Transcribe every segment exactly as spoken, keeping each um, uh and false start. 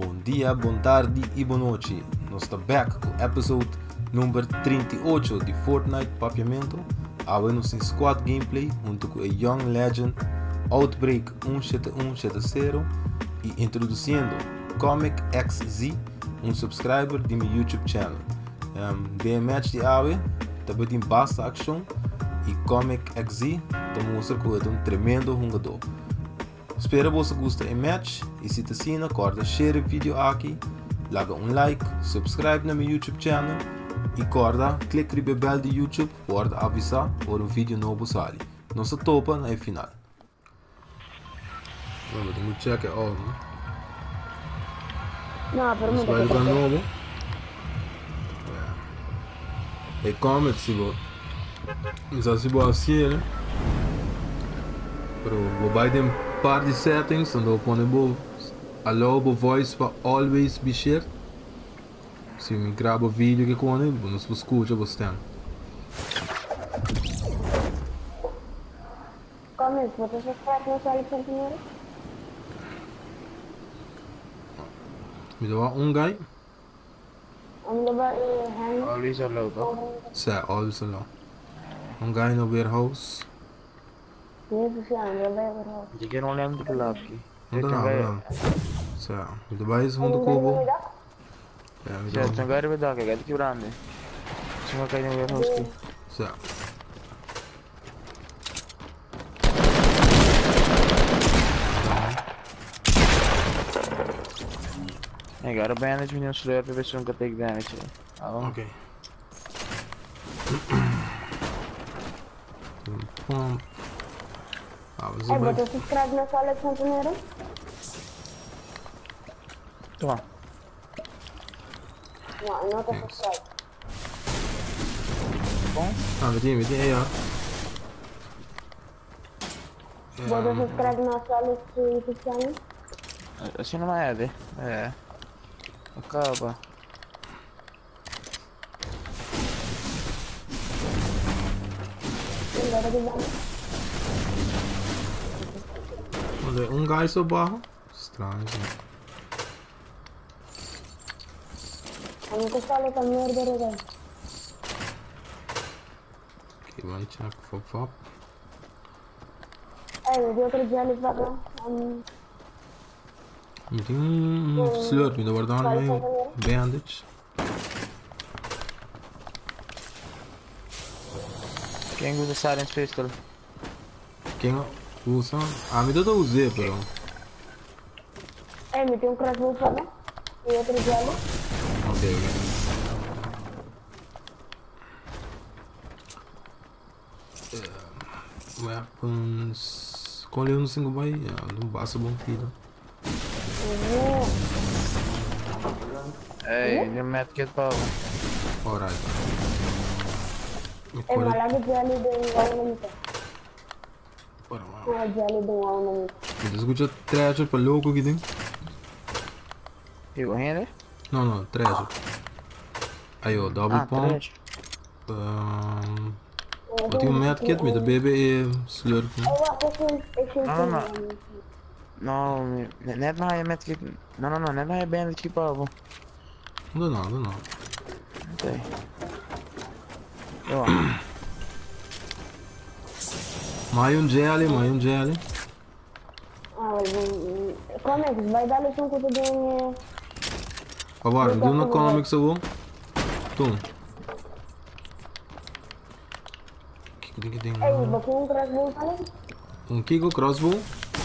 Bom dia, boa tarde e boa noite. Nós estamos back com o episódio número trinta e oito de Fortnite Papiamento. Agora nós em squad gameplay junto com a Young Legend Outbreak um sete um sete zero e introduzindo Comic X Z, um subscriber de meu YouTube channel. Um, bem match de Awe, também tem basta ação e Comic X Z também mostra que é um tremendo jogador. Espero que você goste do match e se te assina, corta share o vídeo aqui, larga um like, subscribe no meu YouTube channel e corta clique no bell de YouTube para avisar quando o vídeo novo sai. Não se topa no final. Vamos ter que check it all, né? No, pero Mas vai jogar novo. E como se vou, já se vou assim, né? Pero vou vai ter par de settings onde eu ponho allow the voice para always be shared. Se me gravo vídeo que quando não se escuta bastante. Como é que você faz no solo primeiro? Me dá um guy. Ang diba i-hand? Always allow to. Sa always allow. Um guy no warehouse. Yes, siya. Ang diba i-hand? Hindi ka nung lang dito laki. Não dá nada. Sa, me dá mais um do cubo. É, me dá. Siya, itong gari ba da? Kaya gati kibrande. Suma kayo ng warehouse ki. Sa. I got a bandage when you're slow, but soon can take damage. Oh. Ok. Pump. Ah, você Ay, vai. você subscribe no solo primeiro? Toma. Não, não te subscribe. Bom. Ah, me tem, me tem aí, ó. Você subscribe no solo YouTube channel? Assim não é, né? É. Acaba. Agora de bom. Olha, um guy só barro. Estranho. Ang solo primeiro de regal. Ok, vai check for pop. Ay, de outro dia eles vão. Um, Me tem um slurp, me dá guardar um bandage. Quem usa silence pistol? Quem usa? Ah, me dá da usei, pero. ay, me tem um crossbow pa na. E outro dia ali. Ok, ok. Uh, weapons. Escolhe um single by. Não basta bom tiro. Hey, yung medkit pa ako. Alright. Ay, malagi dia ali do wall na nito. Para lá. Mga dia ali do wall na nito. Me escuta treasure para louco aqui dentro. You go hand it? Não, não, treasure. Aí, ó, double Ah, pump. trash. Um, eu tenho um medkit, me dá bebê e slurp. Ay, wa ko kung issue No, no, no. No, net na kaya medkit. No, no, no, net na kaya bandage pa ako. Não dá nada, não. Okay. Yo. Mais um jelly, mais um jelly. Ah, como é que vai dar lição com tudo em... Agora, me deu no comic sa vou. Tum. Que que tem? Ay, ba kung crossbow pa lang? Um Kiko crossbow.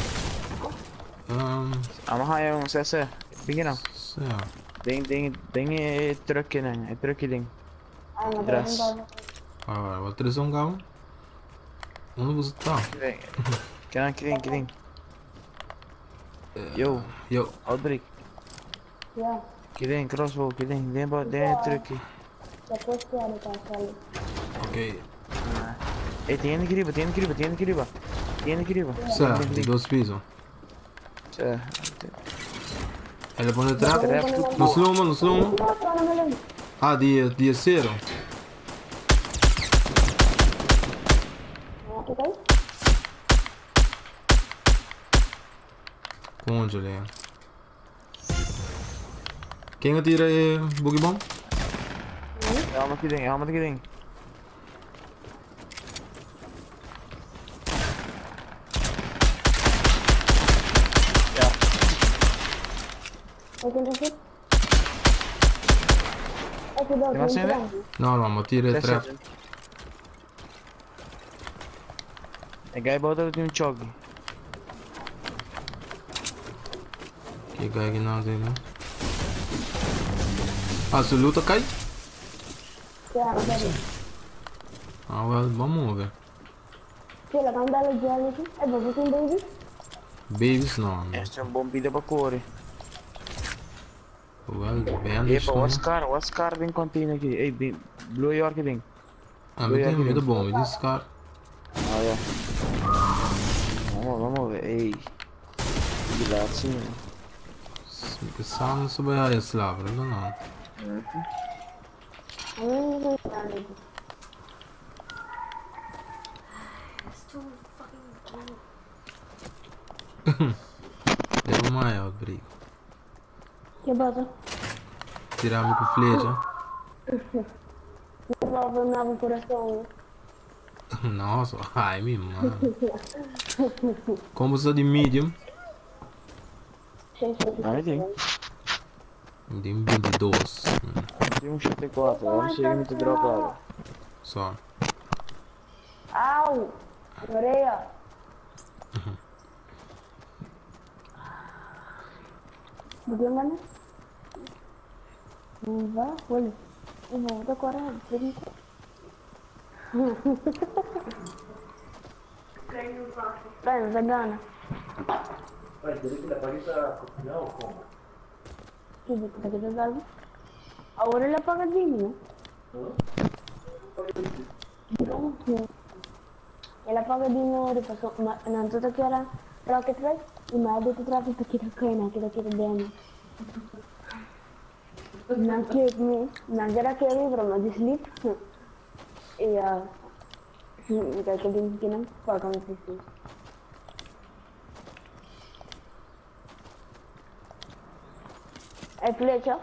Um, Ama kaya yung sese. Bigyan lang. certo. Ding, ding, ding e truck na. E truck ding. Ay, Dress. magandang ba? Agora, vou trazer um galo. Onde você tá? Kidding. Kidding, kidding, kidding. Yo, Eu. Outbreak. Yeah. Kidding, crossbow, kidding. Ding ba, ding e truck. Tapos ko ano ka, sali. Ok. Eh, tiene que ir, tiene que ir, tiene que ir. Tiene que ir. Certo, tem dois pisos. Cioè, Ele põe trap. No slow-mo, no slow-mo. Ano mo lang? Ah, dia, dia zero. Okay? Onde, Julian? Quem atira é Boogie Bomb? É uma aqui dentro, é uma aqui dentro. Aqui dentro. Aqui dentro. Tem uma cena? Não, não, atira é trap. É gai bota tem um choque. Que gai que não tem, né? Ah, se luta cai? Ah, well, vamos ver. Tira, vamos dar o gel aqui. É bom, você tem baby? Babies não. não. Esta é uma bombida pra correr. Well, bem Epa, o Oscar, o Oscar vem contigo aqui. Ei, bem, Blue York vem. Ah, me tem medo bom, me diz cara. Ah, é. Vamos, vamos ver. Ei. Que dá assim. Que sam så börjar jag slavra eller något. Det var mais outbreak. Que bota? Tirar-me com flecha. Devolve o novo coração. Nossa, ai minha mano. Como sou de medium? Aí tem. De vinte e dois. Tem um chute quatro, vamos chegar muito dropado. Só. Au! Orelha! Bagaimana? Enggak, boleh. Ini udah koran, jadi. Vai, vegana. Mas ele que dá pra ir pra cozinhar ou como? Tudo que tá aqui dentro. A orelha apagadinha. Ela apagadinha, depois não tudo que era rocket right e mais do que trafi para kita kaina kita kita dentro. Não que me, não era que eu para mais sleep. E a que que din que não para como se diz. É flecha.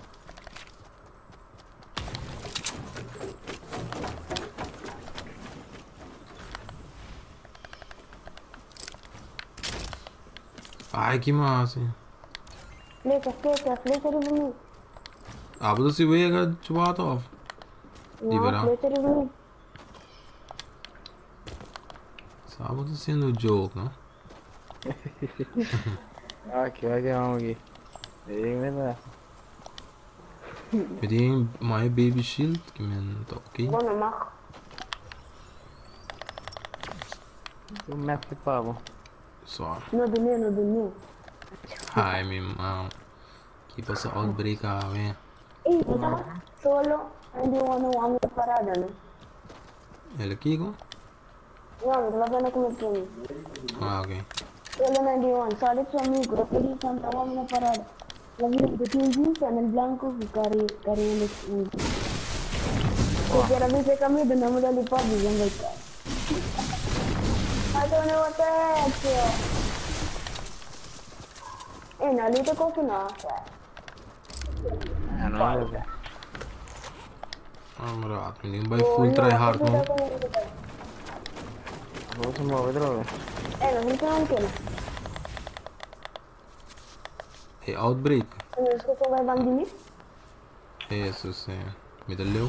Ai que massa. Flecha, flecha, flecha de mim. Ah, but se vega de water off. Não, flecha de mim. Sabe do sendo joke, não? Aqui, vai ganhar um aqui. Ei, menina. Pedi my baby shield, que me tá ok. Bom, não marco. Um metro de pavo. Só. Não dormi, não dormi. Ai meu irmão. Que passa outbreak ah, velho. Ei, tá solo, ainda eu não amo parada, né? Ele aqui, com? Não, não vai na comer tudo. Ah, ok. Solo ninety one, sale su amigo, lo pedí Santa vamos na parada. La vi que tiene jeans en el blanco y cari cari en el porque era mi cambio de nombre de pop y vengo acá. Ato ne otezio. Eh, no lite con no. É, não é, velho. Ah, morato, ninguém vai full try hard, não. Vou se mover, droga. Eh, no se non tiene. É outbreak. Non riesco con i bambini. Isso, sim. Me deu.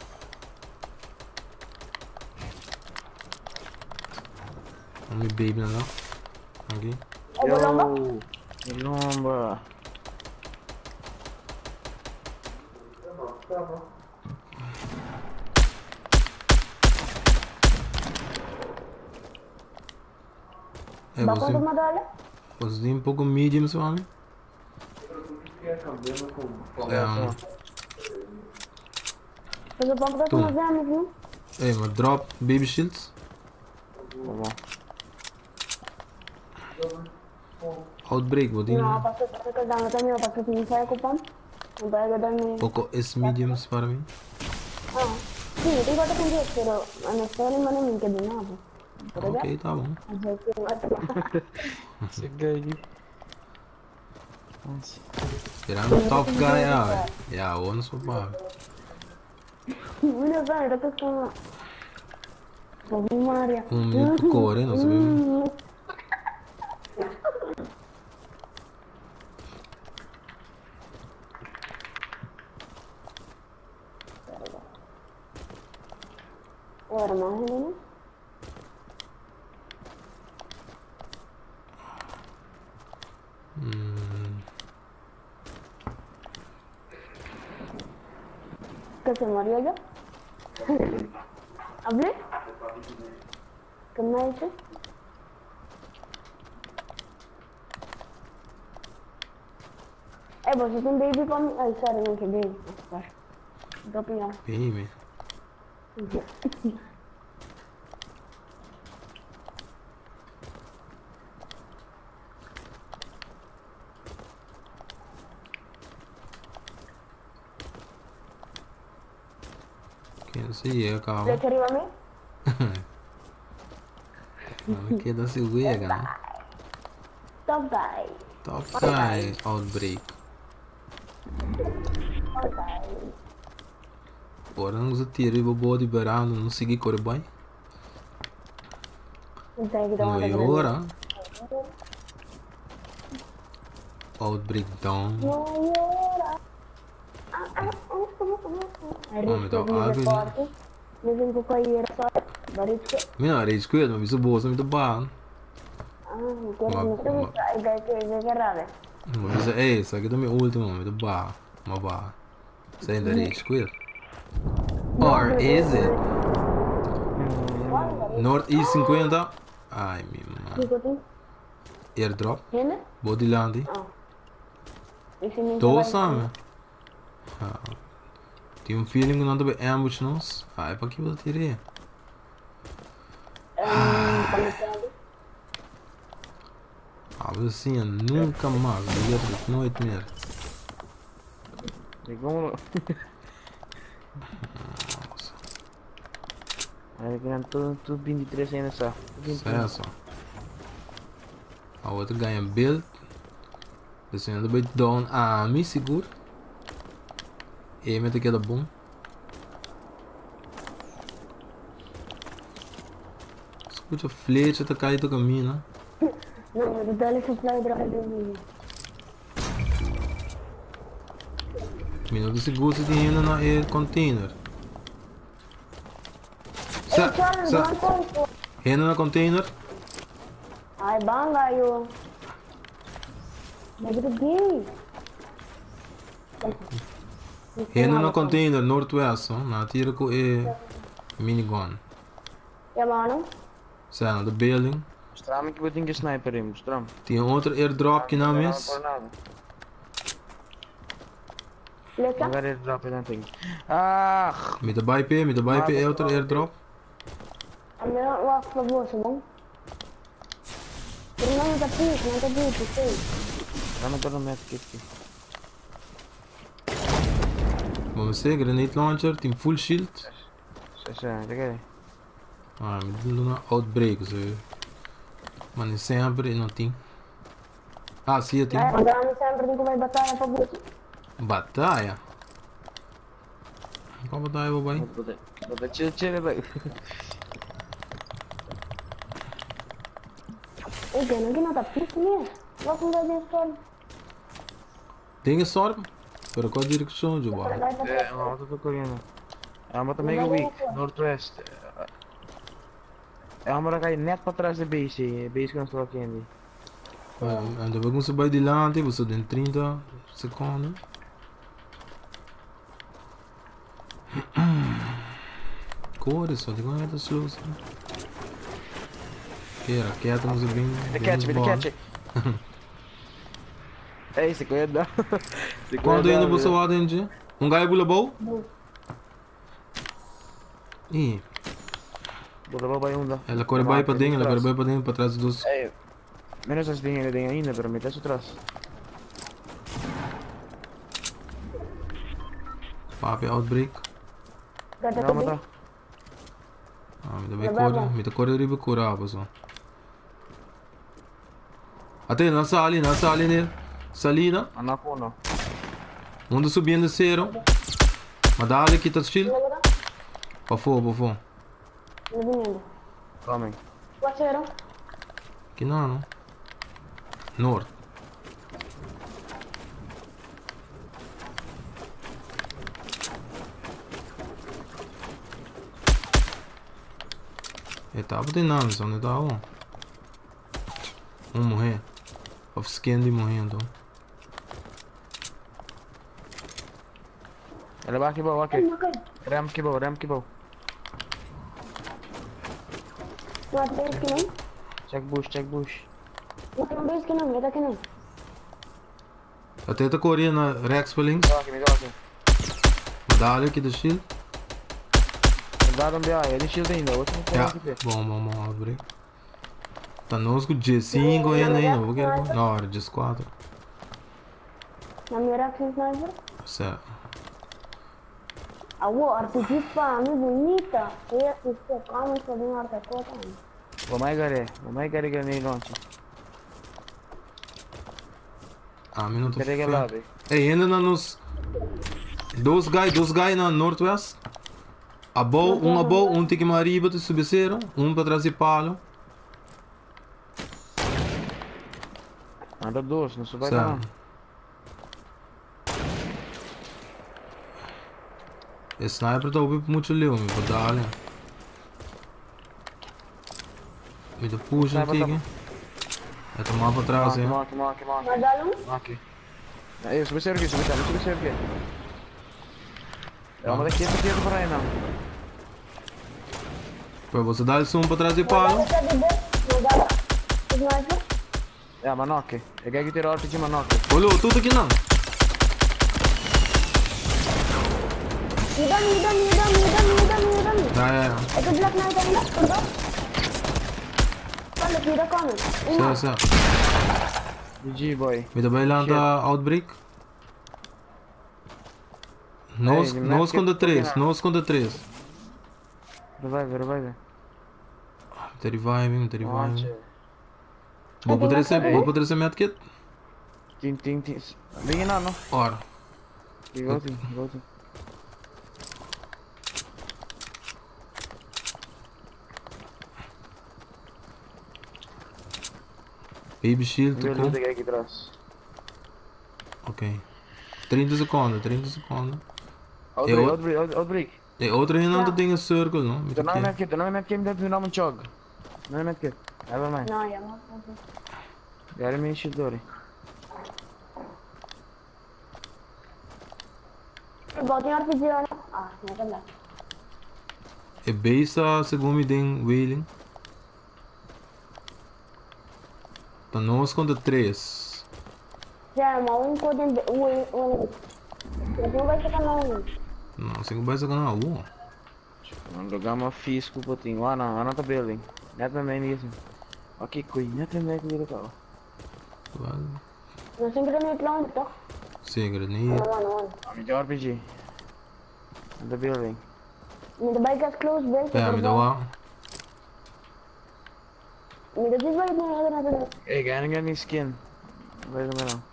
Only baby não. Aqui. E Colomba? Colomba. É, Ba quanto você, madale? você tem um pouco medium, seu homem? É, Cosa pompa Tu. che non abbiamo più? é, mas drop baby shields. Vamos. Outbreak, vou dizer. No, passo che danno te mio passo che mi fai occupare? Non puoi guardarmi. Pouco S mediums para mim. Ah, sì, ti guardo con te, però non sto rimanendo minchia di nuovo. Ok, tá bom. Cheguei aqui. Nossa. Tirando top guy, ah. Yeah, one so far. Mira, sabe, lo que es como... Como Maria. Um minuto por cor, hein? Não sabemos. Agora mais, né? Hum. ¿Qué se murió ya? ¿Hablé? ¿Qué me dices? Eh, vos sos un baby con... Ay, sorry, no, que baby. Sorry. Dropping out. Baby. Quem se é, calma. ¿Le arriba a mí? Não me queda se wega, né? Top guy. Top guy, outbreak. Top guy. Agora não usa tiro e bobo de verão, não segui correr bem. Não tem que dar Não uma é hora. Outbreak down. Não é hora. Ah, ah, ah, ah, Oh, me dá água. Dizem que o pai era só... Barito. Mina, rage quit, mas isso boa, muito bom. Ah, não quero me trazer. Aí que é errado. Mas é isso, aqui também é o último, muito bom. Uma barra. Você ainda rage quit. Or is it? Northeast cinquenta. Ai, minha mãe. Airdrop. Henne? Bodyland. Ah. Esse nem Tô, vai- sabe? Ah. Tem um feeling que não deve ambush nós. Ah, é pra que eu tirei. Ah, conectado. Ah, mas assim, eu nunca mais. Dia de noite mesmo. Ligou. Nossa. Aí ganhando tudo, tudo vinte e três ainda só. Sucesso. A outra ganha build. Descendo bem down. Ah, me seguro. E mete aquela bom. Escuta a flecha, tá caindo do caminho, né? Não, mas dá-lhe supply drive do mim. Minuto seguro se tem ainda na air container. Ei, Sa, Charles, sa, não conta. ainda na container. Ai, banga, eu. Mas eu gay. Ainda na container, northwest, ó. Na tira com e minigun. Ja, mano. Sai do building. Mostrar-me que eu tenho que sniper aí, mostrar-me. Tem outro airdrop que não Não miss. por nada. Leca? Agora airdrop eu não tenho. Ah! Me dá bype, me dá bype, é outro airdrop. A minha lá, por favor, tá bom? Pero não me tá pico, não tá pico, sei. Já não tô no metro aqui. Vamos ver, grenade launcher, tem full shield. Sei, sei, já quer. Ah, me dá uma outbreak, você. Mas sempre não tem. Ah, sim, tem. É, andando sempre tem que vai batalha pra você. Batalha? Qual batalha, babai? Vou dar tiro, tiro, velho. Ei, Gana, que não tá pico mesmo? Vou com dois histórias. Tem storm? Para qual direção, Juba? Vai pra É, uma moto tô correndo. É uma moto mega weak, northwest. É uma moto que cai neto pra trás da base, a base que nós estamos aqui ainda. Ainda bem que você vai de lado, você tem trinta segundos. Cores, só de quando é da slow. Pera, quieto, mas é bem. The catch, the catch. É isso, cuidado. Quando ainda você vai dentro? Um gajo pula bow? Ih, Bola vai um. ela corre bem para dentro, ela corre bem para dentro, para trás dos. É, menos as linhas tem ainda, pero me deixa atrás. Papi outbreak. Gata Não, também. matar. Ah, me dá bem corre, me dá corre riba curar, pessoal. Até na sala ali, na sala ali nele. Salida. Anak uno. Mundo subindo zero. Madali, kita chill. Pra fora, pra fora. Ele vindo. Coming. Quatro zero. Aqui não, não. Norte. Ele tá batendo, só não tá um. Um morrer. Off skin de morrendo. Ele vai aqui, boa, aqui. Rem aqui, boa, rem aqui, boa. Não há três que não. Check bush, check bush. Não tem dois que não, ele que não. Até tá correndo na Rex pra links. Me dá aqui, me dá aqui. Madali aqui do shield. Dá um B A, ele shield ainda, outro não tem Yeah. aqui. Bom, bom, bom, abre. Tá nós com G cinco ainda aí, não vou querer. Não, era G quatro. Na minha reaction sniper. Certo. A war, R P G pá, me bonita. Eu estou calma e só vim arca toda. Vou mais gare, vou mais gare granei longe. Ah, minuto. Gare lá, velho. Ei, ainda na nos. Dois guys, dois guys na Northwest. Above, um above, um tique mais arriba, tu subeceram. Um para trás de palo. Anda dois, não subai não. Certo. Esse sniper tá ouvindo muito leu, me vou dar ali. Me dá puxa Sniper aqui. Vai tomar para trás, Aqui, hein. aqui, aqui, aqui. Mas dá um? Aqui. Aí, subi cerca aqui, subi cerca, subi cerca aqui. É uma daqui, aqui, aqui, para aí, não. Para você dar zoom para trás de Mas dá palo. essa de dois. Mas dá. Sniper. É, manoque. É que aqui tira R P G manoque. Olha, tudo aqui não. Me dá, me dá, me dá, me dá, me dá, me dá, me dá. Ah, é. É que Black Knight ainda, perdão? Olha, me dá como? Uma. Certo, certo. G G, boy. Me dá bailando a Outbreak. Nós, Ei, nós que- contra três, nós contra três. Revive, revive. Tá reviving, tá reviving. Onde? Vou poder ser, vou poder ser medkit? Tim, tim, tim. Vem não, não. Ora. Igual tim, igual tim. Baby shield, Eu tu luto com. aqui atrás. Ok. trinta segundos, trinta segundos. Outbreak, Eu- outbreak, outbreak. E outra ainda não tem a circle, não? Me Tu não é toquei. medkit, tu não é medkit, me dá tu não me chog. Não é medkit. Never mind. Não, já não. Gare me enche dori. Botei R P G lá. Ah, não é verdade. E base a segundo tem wailing. Então nós contra três. Já, mas um código. Um. Não vai ficar não. Não, cinco vai sacar na um. Vamos jogar uma fisco, putinho. Ah, não, anota building. Net também mesmo. Ok, coi, net também que vira cá. Vale. Não sempre não é longe, tá? Sim, granite. Não, não, não. Ah, me dá R P G. The building. Me dá bike as close, bike. É, me dá uma. Me dá bike não, não, não. Hey, ganha ganha skin. Vai também não.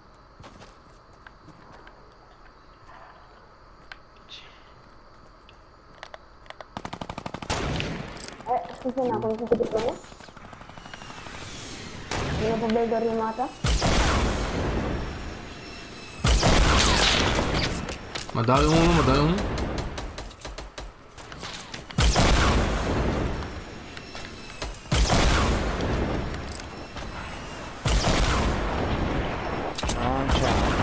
É, esqueci não, como que tu põe? Não vou bem dormir mata. Medalha um, medalha um. Ah, tchau.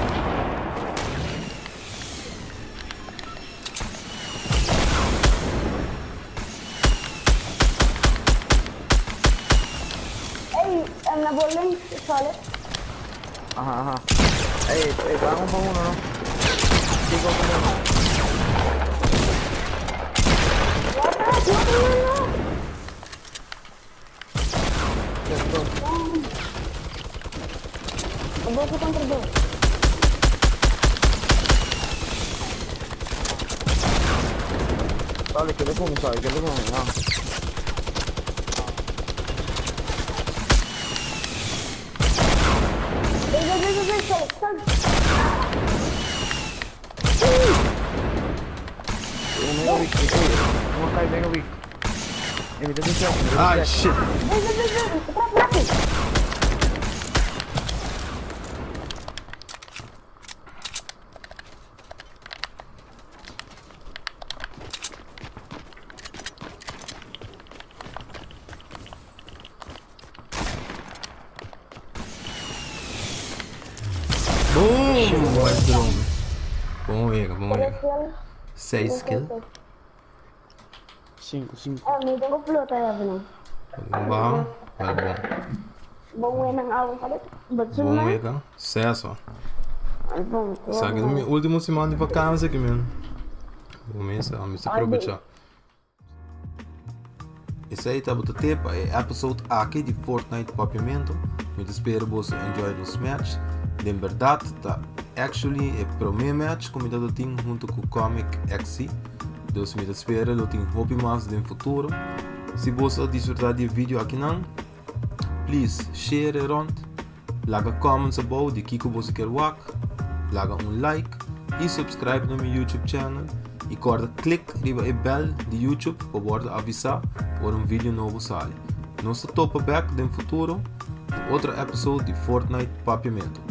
Ei, na bowling, solid. Aham, aham. Ei, ei, dá um pra um, não? Fica com um. What the heck? No, no, no. Eu vou ficar contra dois. Olha, quer ver como, sabe? Quer ver como? Não. Ele vai vem, vem, vem, sai, sai. Um mega weak. Ei, uma cai mega weak. Ei, me dá atenção. Ai, shit. Vem, vem, vem, vem, atrás, atrás. Boom! Vai drone. Bom Vega, bom Vega. Três seis kills. Cinco, cinco. Ah, may tengo flota ya, Bino. Bom, vai bom. Bom, yan ang awang kalit. Ba't Bom na? Vega. Sucesso. Ay, bom. Sabe que minha última semana de vacância aqui, mano. Vou começar, vamos aproveitar. Esse aí tá botando tempo, é episode aqui de Fortnite Papiamento. Eu espero que você enjoy os matches. De verdade, tá actually é o primeiro match que eu tenho junto com o Comic X. Então, eu espero que eu tenha hobby mais no futuro. Se você desfrutar do vídeo aqui não, please share it around. Laga comments about de que você quer ver. Laga um like e subscribe no meu YouTube channel. E corda clique riba a bell de YouTube para ser avisado por um vídeo novo sair. Nós topa back no futuro outro episódio de Fortnite Papiamento.